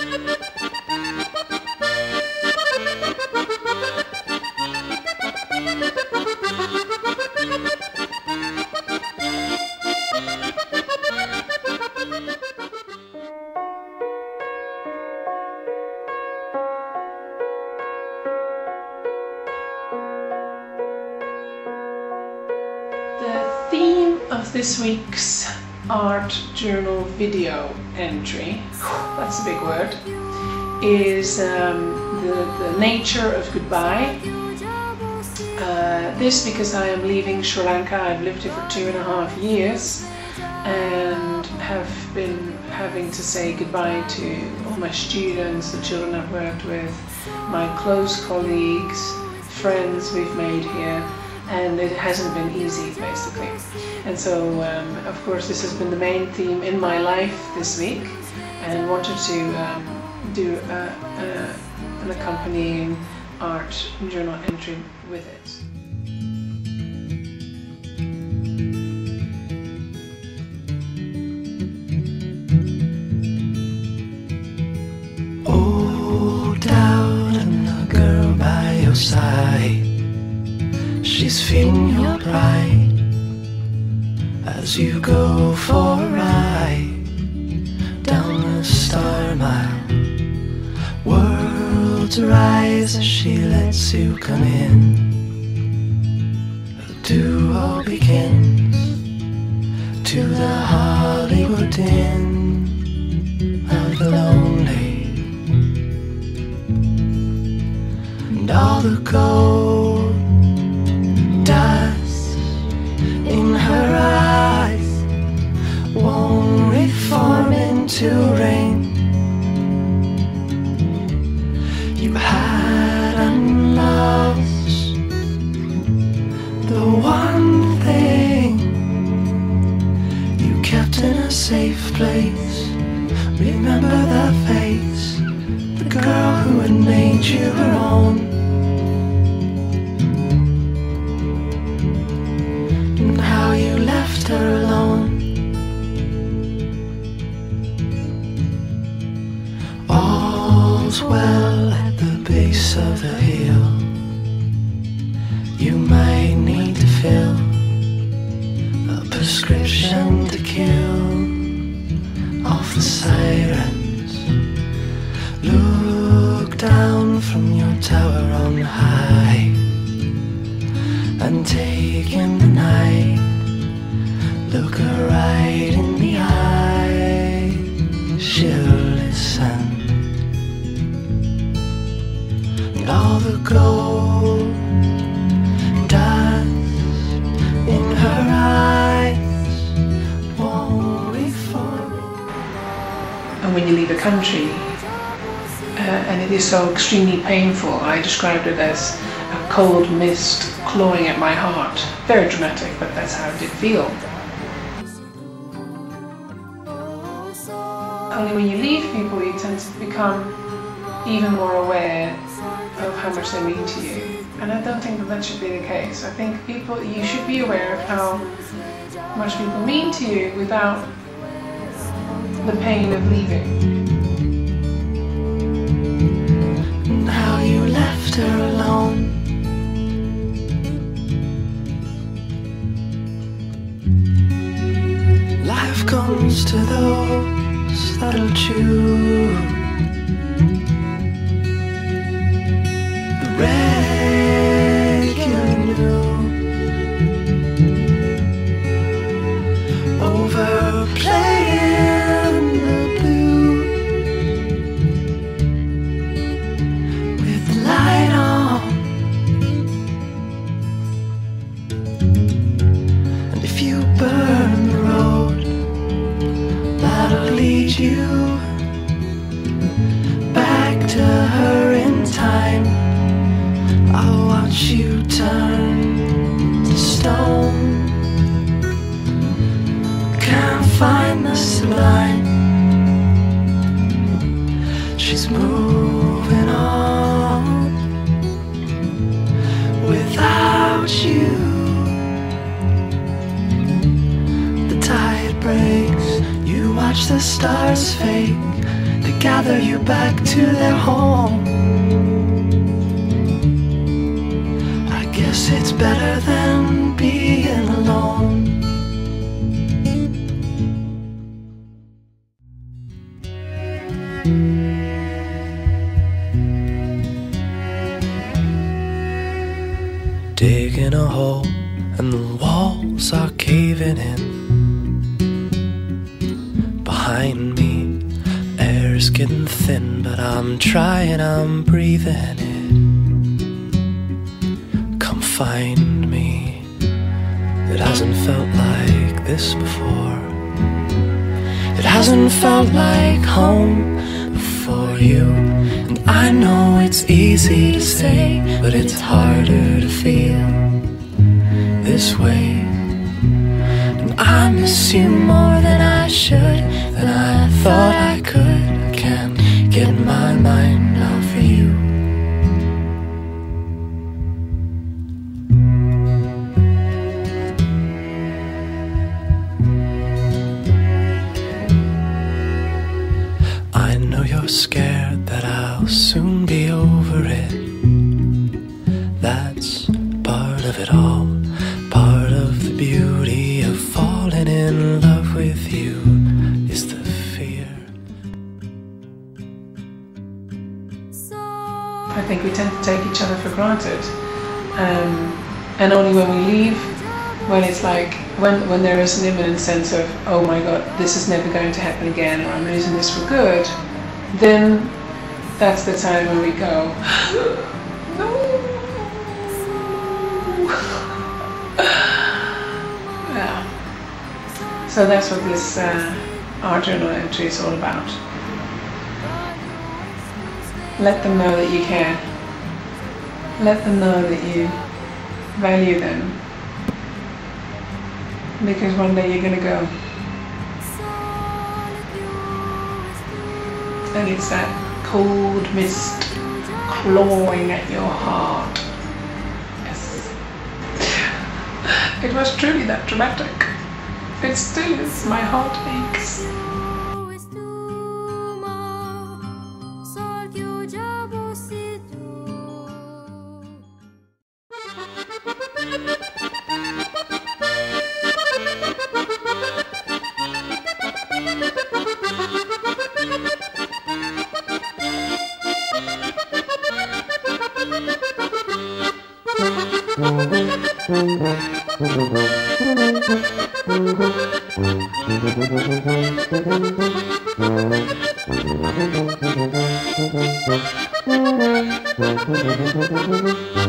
The theme of this week's art journal video entry, that's a big word, is the nature of goodbye. This because I am leaving Sri Lanka. I've lived here for 2.5 years and have been having to say goodbye to all my students, the children I've worked with, my close colleagues, friends we've made here. And it hasn't been easy, basically. And so, of course, this has been the main theme in my life this week, and wanted to do an accompanying art journal entry with it. Old doubt and the girl by your side, she's feeding your pride as you go for a ride down the Star Mile. Worlds rise as she lets you come in. A duo begins to the Hollywood Inn of the lonely, and all the gold dust in her eyes won't reform into rain. You had and lost the one thing you kept in a safe place. Remember that face, the girl who had made you her own. How you left her alone. All's well at the base of the hill. You might need to fill a prescription to kill off the sirens. Look down from your tower on high and take in the night. Look her right in the eye. She'll listen. And all the gold dust in her eyes won't reform. And when you leave a country, and it is so extremely painful, I described it as a cold mist clawing at my heart. Very dramatic, but that's how it did feel. Only when you leave people, you tend to become even more aware of how much they mean to you. And I don't think that that should be the case. I think you should be aware of how much people mean to you without the pain of leaving. And how you left her alone. Life comes to those that'll choose the regular new over playing the blues with the light on. And if you burn the road that'll lead you back to her in time, I'll watch you turn to stone. Can't find the sublime. She's moving on without you. The tide breaks, you watch the stars fade they gather you back to their home. I guess it's better than being alone. Digging a hole and the walls are caving in. Behind me, air's getting thin, but I'm trying, I'm breathing it. Come find me. It hasn't felt like this before. It hasn't felt like home before you. And I know it's easy to say, but it's harder to feel this way. And I miss you more than I should, than I thought I could. I can't get my mind off of you. I know you're scared that I'll soon be over it. That's part of it all, part of the beauty of falling in love with you is the fear. I think we tend to take each other for granted, and only when we leave, when it's like, when there is an imminent sense of, oh my god, this is never going to happen again, or I'm losing this for good, then that's the time when we go, no. Yeah. So that's what this art journal entry is all about. Let them know that you care. Let them know that you value them. Because one day you're gonna go. And it's that cold mist clawing at your heart. Yes. It was truly that dramatic. It still is. My heart aches. Thank you.